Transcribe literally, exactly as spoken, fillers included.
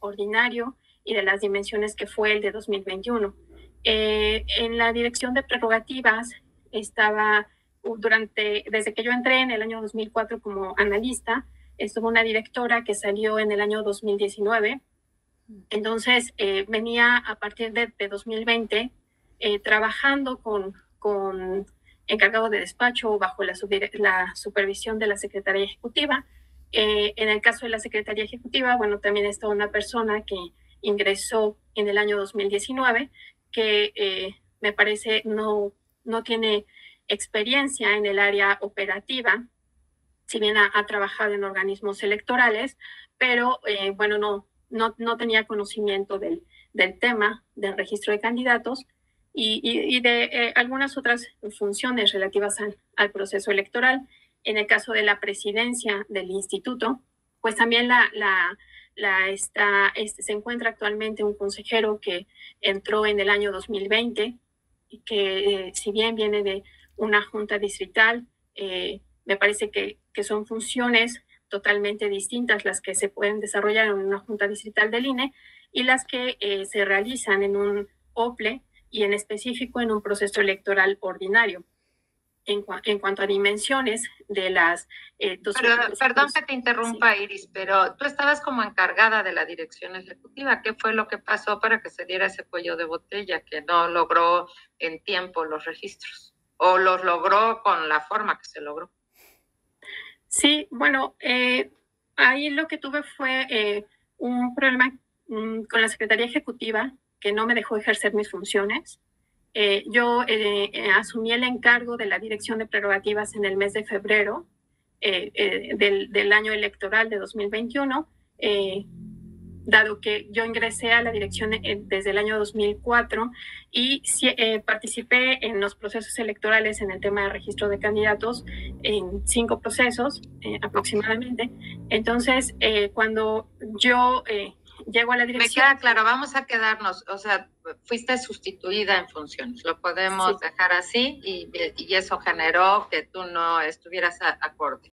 ordinario y de las dimensiones que fue el de dos mil veintiuno. Eh, en la dirección de prerrogativas estaba durante, desde que yo entré en el año dos mil cuatro como analista, estuvo una directora que salió en el año dos mil diecinueve. Entonces, eh, venía a partir de, de dos mil veinte eh, trabajando con, con encargado de despacho bajo la, la supervisión de la Secretaría Ejecutiva. Eh, en el caso de la Secretaría Ejecutiva, bueno, también está una persona que ingresó en el año dos mil diecinueve, que eh, me parece no, no tiene experiencia en el área operativa, si bien ha, ha trabajado en organismos electorales, pero eh, bueno, no, no, no tenía conocimiento del, del tema del registro de candidatos y, y, y de eh, algunas otras funciones relativas al, al proceso electoral. En el caso de la presidencia del instituto, pues también la, la, la está, este, se encuentra actualmente un consejero que entró en el año dos mil veinte y que eh, si bien viene de una junta distrital, eh, me parece que, que son funciones totalmente distintas las que se pueden desarrollar en una junta distrital del I N E y las que eh, se realizan en un O P L E y en específico en un proceso electoral ordinario. En, cu en cuanto a dimensiones de las eh, dos... Pero, perdón que te interrumpa, sí. Iris, pero tú estabas como encargada de la dirección ejecutiva. ¿Qué fue lo que pasó para que se diera ese cuello de botella que no logró en tiempo los registros? ¿O los logró con la forma que se logró? Sí, bueno, eh, ahí lo que tuve fue eh, un problema um, con la Secretaría Ejecutiva que no me dejó ejercer mis funciones. Eh, yo eh, eh, asumí el encargo de la dirección de prerrogativas en el mes de febrero eh, eh, del, del año electoral de dos mil veintiuno, eh, dado que yo ingresé a la dirección eh, desde el año dos mil cuatro y eh, participé en los procesos electorales en el tema de registro de candidatos en cinco procesos eh, aproximadamente. Entonces, eh, cuando yo eh, llego a la dirección... Me queda claro, vamos a quedarnos, o sea, fuiste sustituida en funciones, lo podemos sí. dejar así y, y eso generó que tú no estuvieras a, acorde.